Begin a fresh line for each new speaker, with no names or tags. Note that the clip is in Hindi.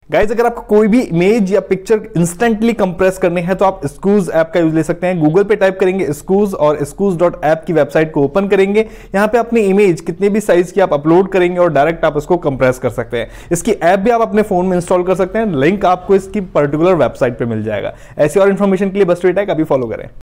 गाइज अगर आपको कोई भी इमेज या पिक्चर इंस्टेंटली कंप्रेस करने हैं तो आप स्कूज ऐप का यूज ले सकते हैं। गूगल पे टाइप करेंगे स्कूज और scooz.app की वेबसाइट को ओपन करेंगे। यहां पे अपनी इमेज कितने भी साइज की आप अपलोड करेंगे और डायरेक्ट आप उसको कंप्रेस कर सकते हैं। इसकी ऐप भी आप अपने फोन में इंस्टॉल कर सकते हैं। लिंक आपको इसकी पर्टिकुलर वेबसाइट पे मिल जाएगा। ऐसी और इन्फॉर्मेशन के लिए बस ट्वीट अभी फॉलो करें।